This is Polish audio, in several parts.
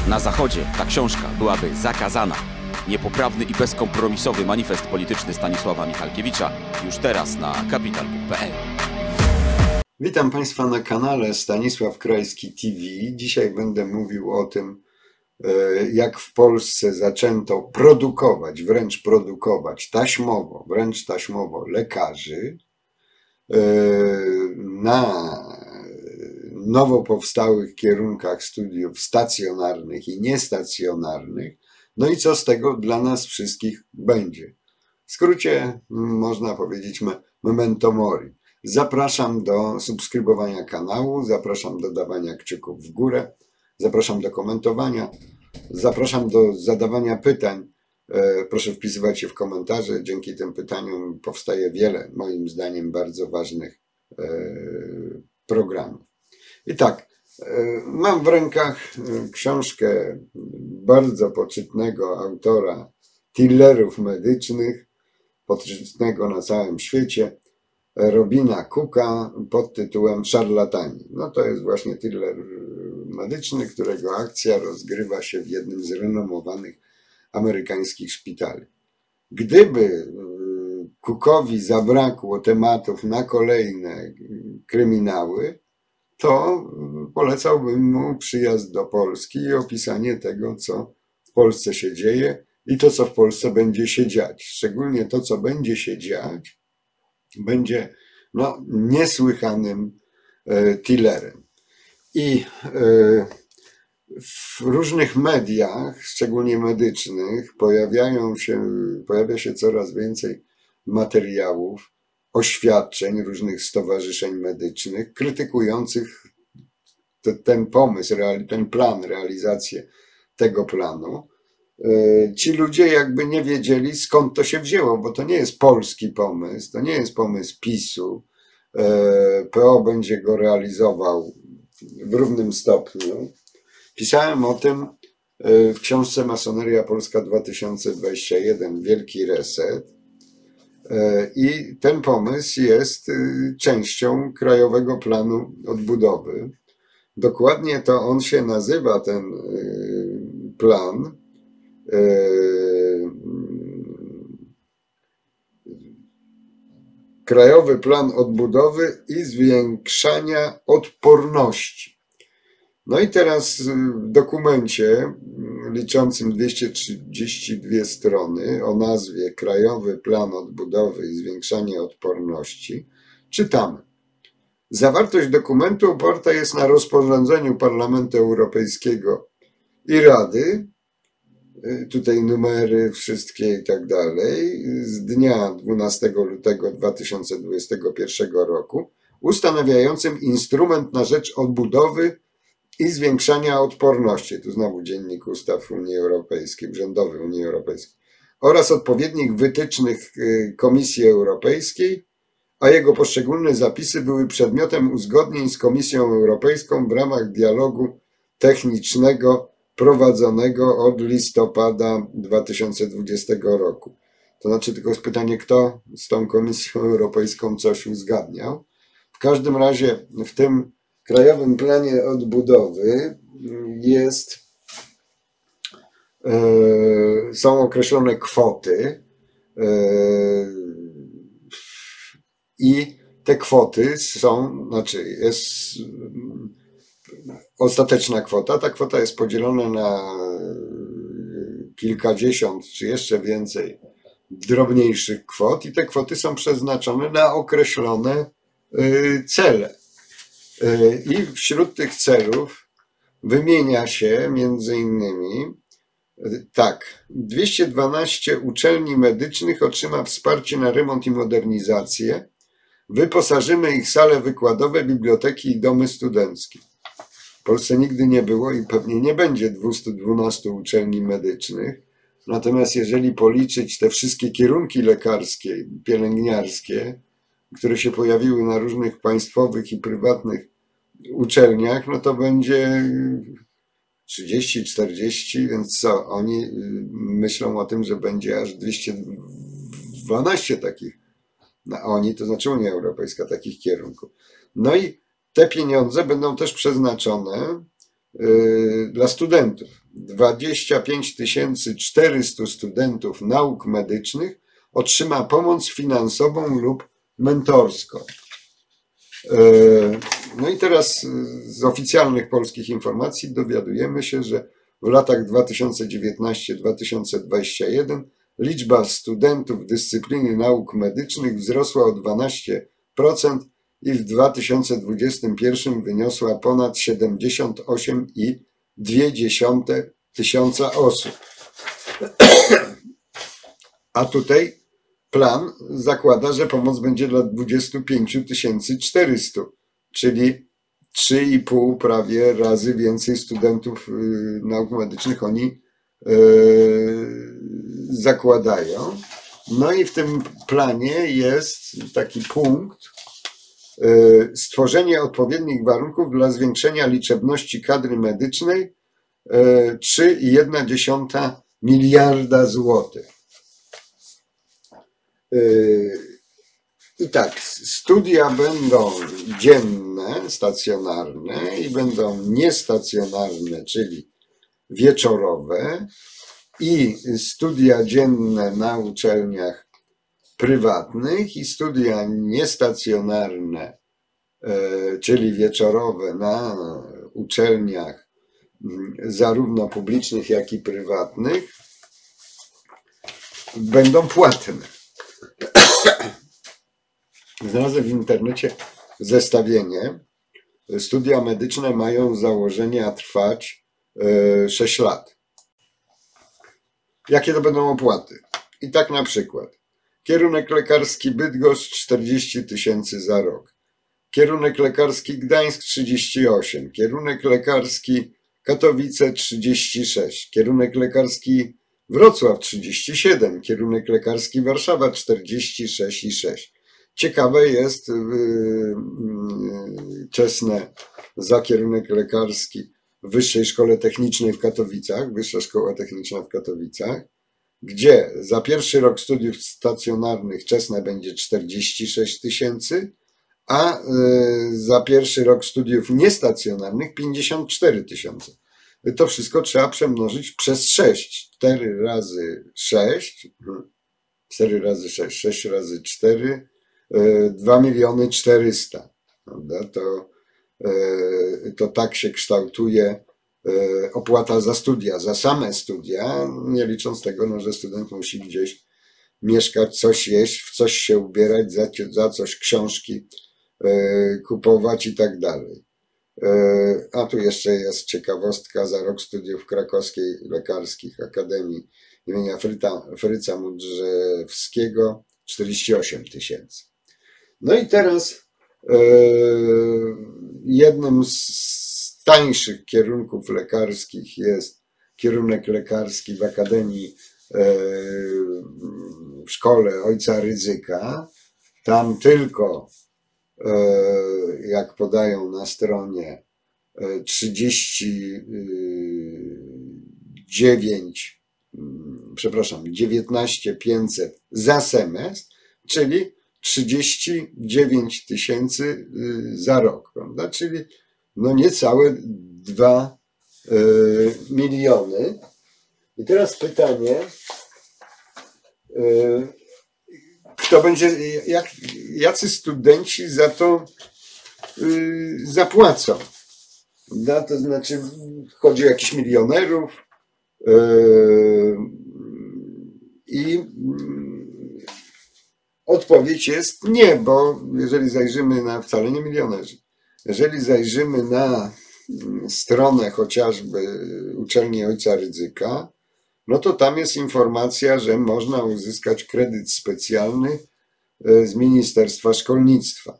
Na Zachodzie ta książka byłaby zakazana. Niepoprawny i bezkompromisowy manifest polityczny Stanisława Michalkiewicza już teraz na capital.pl. Witam Państwa na kanale Stanisław Krajski TV. Dzisiaj będę mówił o tym, jak w Polsce zaczęto produkować taśmowo lekarzy na nowo powstałych kierunkach studiów stacjonarnych i niestacjonarnych. No i co z tego dla nas wszystkich będzie? W skrócie można powiedzieć memento mori. Zapraszam do subskrybowania kanału, zapraszam do dawania kciuków w górę, zapraszam do komentowania, zapraszam do zadawania pytań. Proszę wpisywać je w komentarze. Dzięki tym pytaniom powstaje wiele, moim zdaniem, bardzo ważnych programów. I tak, mam w rękach książkę bardzo poczytnego autora thrillerów medycznych, poczytnego na całym świecie, Robina Cooka, pod tytułem Szarlatani. No to jest właśnie thriller medyczny, którego akcja rozgrywa się w jednym z renomowanych amerykańskich szpitali. Gdyby Cookowi zabrakło tematów na kolejne kryminały, to polecałbym mu przyjazd do Polski i opisanie tego, co w Polsce się dzieje i to, co w Polsce będzie się dziać. Szczególnie to, co będzie się dziać, będzie niesłychanym thrillerem. I w różnych mediach, szczególnie medycznych, pojawia się coraz więcej materiałów, oświadczeń różnych stowarzyszeń medycznych krytykujących ten pomysł, ten plan, realizację tego planu. Ci ludzie jakby nie wiedzieli, skąd to się wzięło, bo to nie jest polski pomysł, to nie jest pomysł PiS-u. PO będzie go realizował w równym stopniu. Pisałem o tym w książce Masoneria Polska 2021, Wielki Reset. I ten pomysł jest częścią Krajowego Planu Odbudowy. Dokładnie to on się nazywa, ten plan, Krajowy Plan Odbudowy i Zwiększania Odporności. No i teraz w dokumencie liczącym 232 strony o nazwie Krajowy Plan Odbudowy i Zwiększania Odporności czytamy. Zawartość dokumentu oparta jest na rozporządzeniu Parlamentu Europejskiego i Rady, tutaj numery wszystkie i tak dalej, z dnia 12 lutego 2021 roku, ustanawiającym instrument na rzecz odbudowy i zwiększania odporności, tu znowu Dziennik Ustaw Unii Europejskiej, urzędowy Unii Europejskiej, oraz odpowiednich wytycznych Komisji Europejskiej, a jego poszczególne zapisy były przedmiotem uzgodnień z Komisją Europejską w ramach dialogu technicznego prowadzonego od listopada 2020 roku. To znaczy tylko jest pytanie, kto z tą Komisją Europejską coś uzgadniał. W każdym razie w tym Krajowym Planie Odbudowy są określone kwoty i te kwoty jest ostateczna kwota. Ta kwota jest podzielona na kilkadziesiąt czy jeszcze więcej drobniejszych kwot i te kwoty są przeznaczone na określone cele. I wśród tych celów wymienia się między innymi tak, 212 uczelni medycznych otrzyma wsparcie na remont i modernizację. Wyposażymy ich sale wykładowe, biblioteki i domy studenckie. W Polsce nigdy nie było i pewnie nie będzie 212 uczelni medycznych. Natomiast jeżeli policzyć te wszystkie kierunki lekarskie, pielęgniarskie, które się pojawiły na różnych państwowych i prywatnych uczelniach, no to będzie 30-40, więc co? Oni myślą o tym, że będzie aż 212 takich. No, oni, to znaczy Unia Europejska, takich kierunków. No i te pieniądze będą też przeznaczone dla studentów. 25 400 studentów nauk medycznych otrzyma pomoc finansową lub mentorską. No i teraz z oficjalnych polskich informacji dowiadujemy się, że w latach 2019-2021 liczba studentów dyscypliny nauk medycznych wzrosła o 12% i w 2021 wyniosła ponad 78,2 tysiąca osób. A tutaj plan zakłada, że pomoc będzie dla 25 400, czyli 3,5 prawie razy więcej studentów nauk medycznych oni zakładają. No i w tym planie jest taki punkt: stworzenie odpowiednich warunków dla zwiększenia liczebności kadry medycznej, 3,1 miliarda złotych. I tak, studia będą dzienne, stacjonarne i będą niestacjonarne, czyli wieczorowe, i studia dzienne na uczelniach prywatnych i studia niestacjonarne, czyli wieczorowe na uczelniach zarówno publicznych, jak i prywatnych, będą płatne. Znalazłem w internecie zestawienie. Studia medyczne mają z założenia trwać 6 lat. Jakie to będą opłaty? I tak na przykład kierunek lekarski Bydgoszcz 40 000 za rok, kierunek lekarski Gdańsk 38, kierunek lekarski Katowice 36, kierunek lekarski Wrocław 37, kierunek lekarski Warszawa 46,6. Ciekawe jest czesne za kierunek lekarski w Wyższej Szkole Technicznej w Katowicach, Wyższa Szkoła Techniczna w Katowicach, gdzie za pierwszy rok studiów stacjonarnych czesne będzie 46 000, a za pierwszy rok studiów niestacjonarnych 54 000. To wszystko trzeba przemnożyć przez 6. 4 razy 6, 4 razy 6, 6 razy 4, 2 400 000. Prawda? To tak się kształtuje opłata za studia, za same studia, nie licząc tego, no, że student musi gdzieś mieszkać, coś jeść, w coś się ubierać, za coś książki kupować i tak dalej. A tu jeszcze jest ciekawostka: za rok studiów Krakowskiej Lekarskich Akademii imienia Fryca Mudrzewskiego 48 000. No i teraz jednym z tańszych kierunków lekarskich jest kierunek lekarski w Akademii w szkole ojca Rydzyka. Tam tylko, jak podają na stronie, 19 500 za semestr, czyli 39 000 za rok, prawda? Czyli no niecałe 2 miliony. I teraz pytanie, kto będzie, jacy studenci za to zapłacą? No, to znaczy, chodzi o jakichś milionerów i odpowiedź jest nie, bo jeżeli zajrzymy na, wcale nie milionerzy, jeżeli zajrzymy na stronę chociażby uczelni ojca Rydzyka, no to tam jest informacja, że można uzyskać kredyt specjalny z Ministerstwa Szkolnictwa.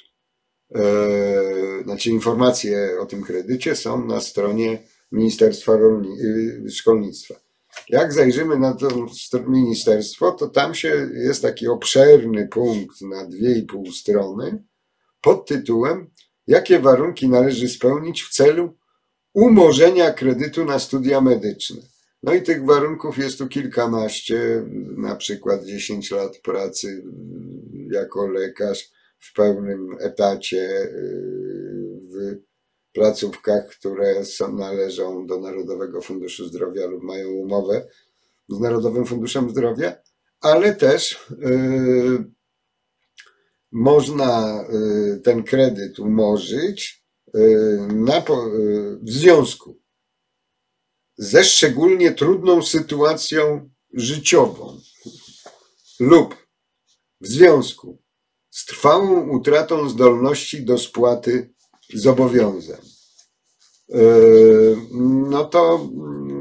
Znaczy informacje o tym kredycie są na stronie Ministerstwa Szkolnictwa. Jak zajrzymy na to ministerstwo, to tam jest taki obszerny punkt na 2,5 strony pod tytułem: jakie warunki należy spełnić w celu umorzenia kredytu na studia medyczne. No i tych warunków jest tu kilkanaście, na przykład 10 lat pracy jako lekarz w pełnym etacie w placówkach, które należą do Narodowego Funduszu Zdrowia lub mają umowę z Narodowym Funduszem Zdrowia, ale też można ten kredyt umorzyć w związku ze szczególnie trudną sytuacją życiową lub w związku z trwałą utratą zdolności do spłaty zobowiązań. No to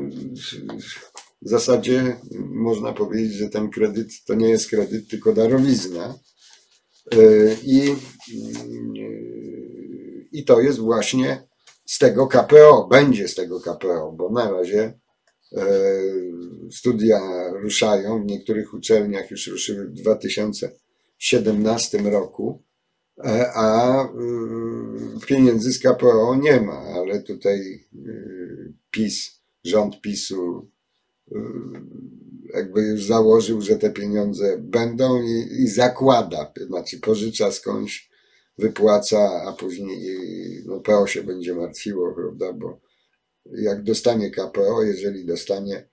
w zasadzie można powiedzieć, że ten kredyt to nie jest kredyt, tylko darowizna. I to jest właśnie z tego KPO, będzie z tego KPO, bo na razie studia ruszają, w niektórych uczelniach już ruszyły w 2017 roku, a pieniędzy z KPO nie ma, ale tutaj rząd PiS-u jakby już założył, że te pieniądze będą i zakłada, znaczy pożycza skądś, wypłaca, a później PO się będzie martwiło, prawda, bo jak dostanie KPO, jeżeli dostanie,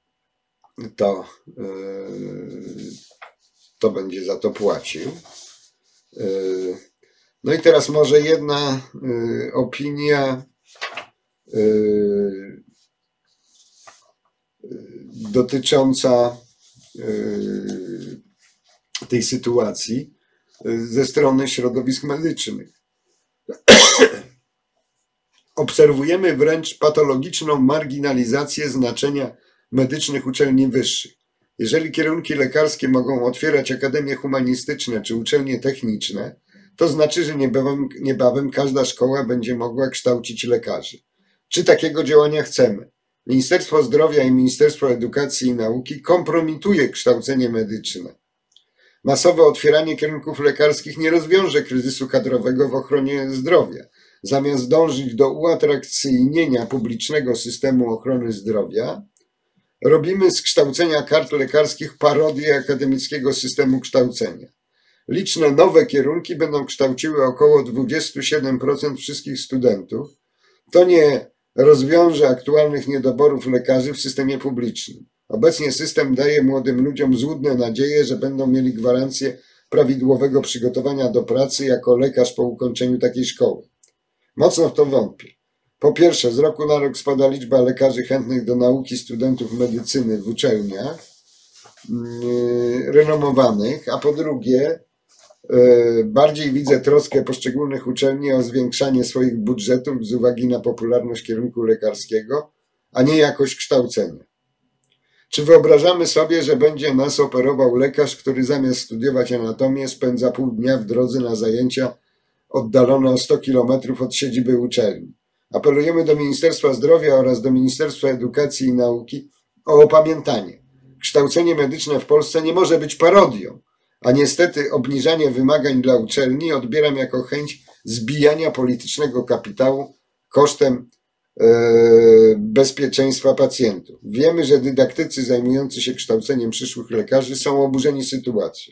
to będzie za to płacił. No i teraz może jedna opinia dotycząca tej sytuacji ze strony środowisk medycznych. Obserwujemy wręcz patologiczną marginalizację znaczenia medycznych uczelni wyższych. Jeżeli kierunki lekarskie mogą otwierać akademie humanistyczne czy uczelnie techniczne, to znaczy, że niebawem każda szkoła będzie mogła kształcić lekarzy. Czy takiego działania chcemy? Ministerstwo Zdrowia i Ministerstwo Edukacji i Nauki kompromituje kształcenie medyczne. Masowe otwieranie kierunków lekarskich nie rozwiąże kryzysu kadrowego w ochronie zdrowia. Zamiast dążyć do uatrakcyjnienia publicznego systemu ochrony zdrowia, robimy z kształcenia kart lekarskich parodię akademickiego systemu kształcenia. Liczne nowe kierunki będą kształciły około 27% wszystkich studentów. To nie rozwiąże aktualnych niedoborów lekarzy w systemie publicznym. Obecnie system daje młodym ludziom złudne nadzieje, że będą mieli gwarancję prawidłowego przygotowania do pracy jako lekarz po ukończeniu takiej szkoły. Mocno w to wątpię. Po pierwsze, z roku na rok spada liczba lekarzy chętnych do nauki studentów medycyny w uczelniach renomowanych, a po drugie, bardziej widzę troskę poszczególnych uczelni o zwiększanie swoich budżetów z uwagi na popularność kierunku lekarskiego, a nie jakość kształcenia. Czy wyobrażamy sobie, że będzie nas operował lekarz, który zamiast studiować anatomię spędza pół dnia w drodze na zajęcia oddalone o 100 km od siedziby uczelni? Apelujemy do Ministerstwa Zdrowia oraz do Ministerstwa Edukacji i Nauki o opamiętanie. Kształcenie medyczne w Polsce nie może być parodią, a niestety obniżanie wymagań dla uczelni odbieram jako chęć zbijania politycznego kapitału kosztem bezpieczeństwa pacjentów. Wiemy, że dydaktycy zajmujący się kształceniem przyszłych lekarzy są oburzeni sytuacją.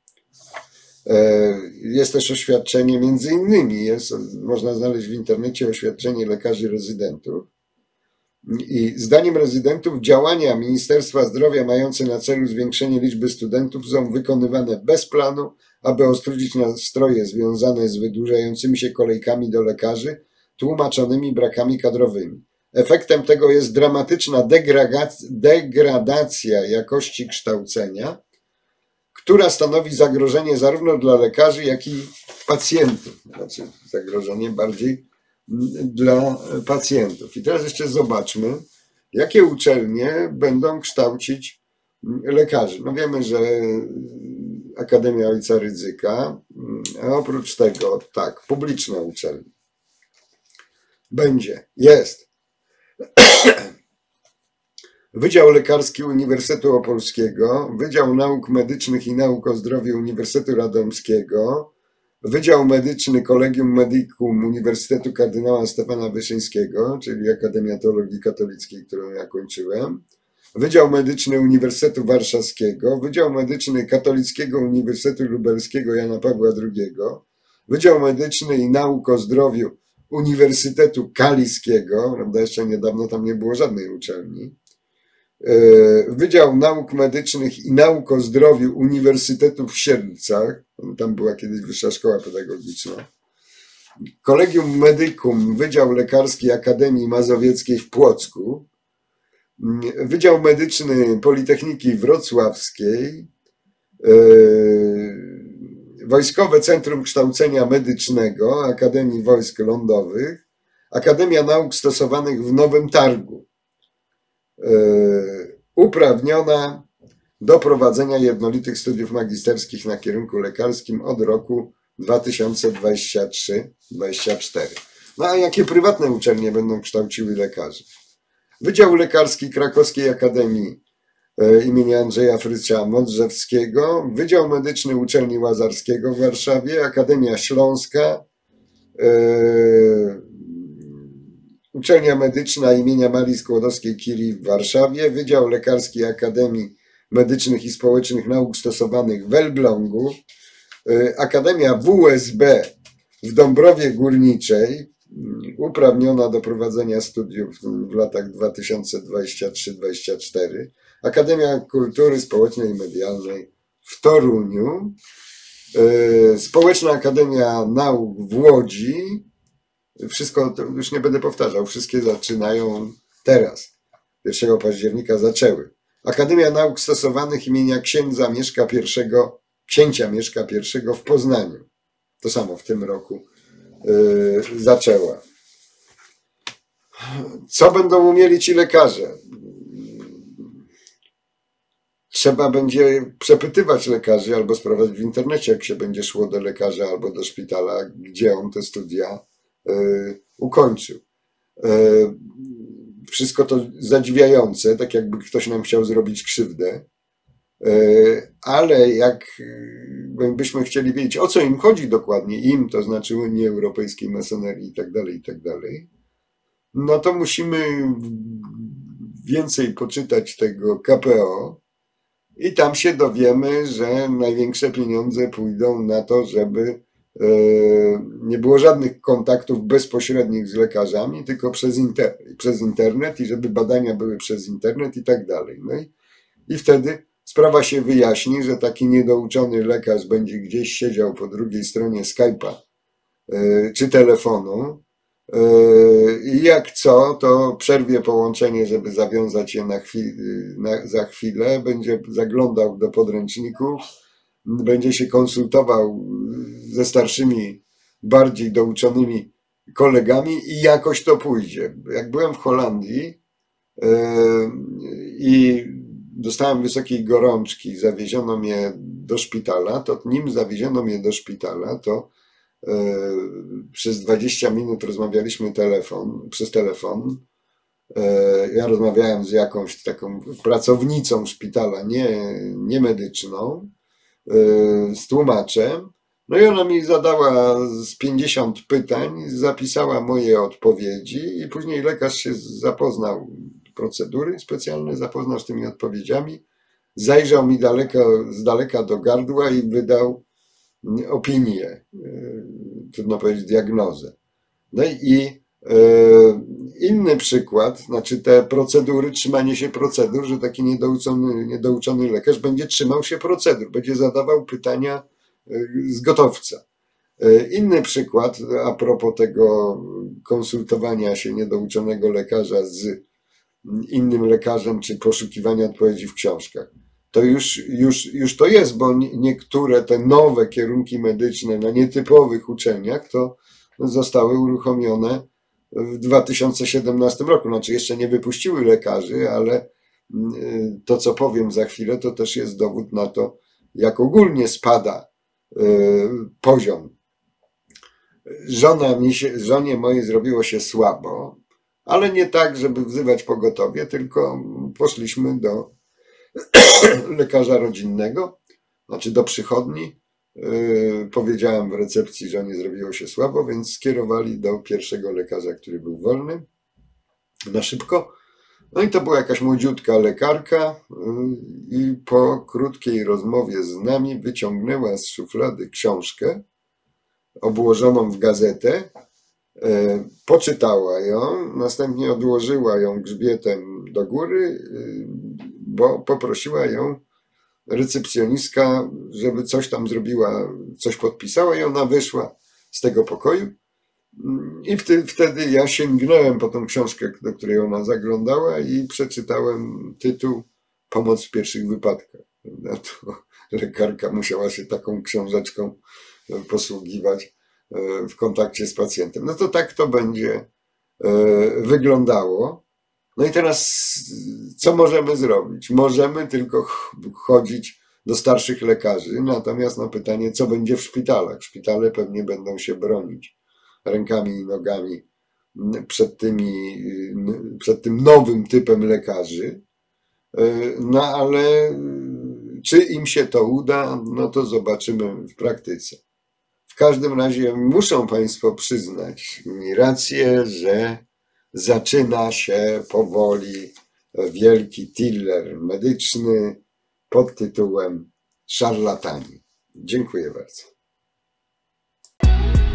Jest też oświadczenie, między innymi można znaleźć w internecie oświadczenie lekarzy rezydentów. I zdaniem rezydentów działania Ministerstwa Zdrowia mające na celu zwiększenie liczby studentów są wykonywane bez planu, aby ostrudzić nastroje związane z wydłużającymi się kolejkami do lekarzy, tłumaczonymi brakami kadrowymi. Efektem tego jest dramatyczna degradacja jakości kształcenia, która stanowi zagrożenie zarówno dla lekarzy, jak i pacjentów. Znaczy zagrożenie bardziej dla pacjentów. I teraz jeszcze zobaczmy, jakie uczelnie będą kształcić lekarzy. No wiemy, że Akademia Ojca Rydzyka, a oprócz tego, tak, publiczne uczelnie. Jest Wydział Lekarski Uniwersytetu Opolskiego, Wydział Nauk Medycznych i Nauk o Zdrowiu Uniwersytetu Radomskiego, Wydział Medyczny Collegium Medicum Uniwersytetu Kardynała Stefana Wyszyńskiego, czyli Akademia Teologii Katolickiej, którą ja kończyłem, Wydział Medyczny Uniwersytetu Warszawskiego, Wydział Medyczny Katolickiego Uniwersytetu Lubelskiego Jana Pawła II, Wydział Medyczny i Nauk o Zdrowiu Uniwersytetu Kaliskiego, prawda, jeszcze niedawno tam nie było żadnej uczelni, Wydział Nauk Medycznych i Nauk o Zdrowiu Uniwersytetu w Siedlcach, tam była kiedyś Wyższa Szkoła Pedagogiczna, Collegium Medicum, Wydział Lekarski Akademii Mazowieckiej w Płocku, Wydział Medyczny Politechniki Wrocławskiej, Wojskowe Centrum Kształcenia Medycznego Akademii Wojsk Lądowych, Akademia Nauk Stosowanych w Nowym Targu, uprawniona do prowadzenia jednolitych studiów magisterskich na kierunku lekarskim od roku 2023-2024. No a jakie prywatne uczelnie będą kształciły lekarzy? Wydział Lekarski Krakowskiej Akademii imienia Andrzeja Frycia Modrzewskiego, Wydział Medyczny Uczelni Łazarskiego w Warszawie, Akademia Śląska, Uczelnia Medyczna imienia Marii Skłodowskiej-Curie w Warszawie, Wydział Lekarski Akademii Medycznych i Społecznych Nauk Stosowanych w Elblągu, Akademia WSB w Dąbrowie Górniczej, uprawniona do prowadzenia studiów w latach 2023-2024, Akademia Kultury Społecznej i Medialnej w Toruniu, Społeczna Akademia Nauk w Łodzi. Wszystko to już nie będę powtarzał, wszystkie zaczynają teraz. 1 października zaczęły. Akademia Nauk Stosowanych imienia księcia Mieszka I w Poznaniu. To samo w tym roku zaczęła. Co będą umieli ci lekarze? Trzeba będzie przepytywać lekarzy albo sprawdzać w internecie, jak się będzie szło do lekarza albo do szpitala, gdzie on te studia ukończył. Wszystko to zadziwiające, tak jakby ktoś nam chciał zrobić krzywdę, ale jak byśmy chcieli wiedzieć, o co im chodzi dokładnie, im, to znaczy Unii Europejskiej, masonerii i tak dalej, no to musimy więcej poczytać tego KPO i tam się dowiemy, że największe pieniądze pójdą na to, żeby nie było żadnych kontaktów bezpośrednich z lekarzami, tylko przez internet i żeby badania były przez internet i tak dalej. No i wtedy sprawa się wyjaśni, że taki niedouczony lekarz będzie gdzieś siedział po drugiej stronie Skype'a czy telefonu i jak co, to przerwie połączenie, żeby zawiązać je za chwilę, będzie zaglądał do podręczników, będzie się konsultował ze starszymi, bardziej douczonymi kolegami i jakoś to pójdzie. Jak byłem w Holandii i dostałem wysokiej gorączki, zawieziono mnie do szpitala, to nim zawieziono mnie do szpitala, to przez 20 minut rozmawialiśmy przez telefon. Ja rozmawiałem z jakąś taką pracownicą szpitala, nie medyczną, z tłumaczem. No i ona mi zadała z 50 pytań, zapisała moje odpowiedzi i później lekarz się zapoznał, procedury specjalne, zapoznał z tymi odpowiedziami, zajrzał mi z daleka do gardła i wydał opinię, trudno powiedzieć diagnozę. No i inny przykład, znaczy te procedury, trzymanie się procedur, że taki niedouczony lekarz będzie trzymał się procedur, będzie zadawał pytania z gotowca. Inny przykład, a propos tego konsultowania się niedouczonego lekarza z innym lekarzem, czy poszukiwania odpowiedzi w książkach. To już to jest, bo niektóre te nowe kierunki medyczne na nietypowych uczelniach to zostały uruchomione w 2017 roku. Znaczy jeszcze nie wypuściły lekarzy, ale to, co powiem za chwilę, to też jest dowód na to, jak ogólnie spada poziom. Żonie mojej zrobiło się słabo, ale nie tak, żeby wzywać pogotowie, tylko poszliśmy do lekarza rodzinnego, znaczy do przychodni. Powiedziałem w recepcji, że nie zrobiło się słabo, więc skierowali do pierwszego lekarza, który był wolny, na szybko. No i to była jakaś młodziutka lekarka i po krótkiej rozmowie z nami wyciągnęła z szuflady książkę obłożoną w gazetę Poczytała ją, następnie odłożyła ją grzbietem do góry, bo poprosiła ją recepcjonistka, żeby coś tam zrobiła, coś podpisała i ona wyszła z tego pokoju. I wtedy ja sięgnąłem po tą książkę, do której ona zaglądała i przeczytałem tytuł Pomoc w pierwszych wypadkach. To lekarka musiała się taką książeczką posługiwać w kontakcie z pacjentem. No to tak to będzie wyglądało. No i teraz co możemy zrobić? Możemy tylko chodzić do starszych lekarzy, natomiast na pytanie, co będzie w szpitalach? Szpitale pewnie będą się bronić rękami i nogami przed tym nowym typem lekarzy. No ale czy im się to uda, no to zobaczymy w praktyce. W każdym razie muszą Państwo przyznać mi rację, że zaczyna się powoli wielki thriller medyczny pod tytułem Szarlatani. Dziękuję bardzo.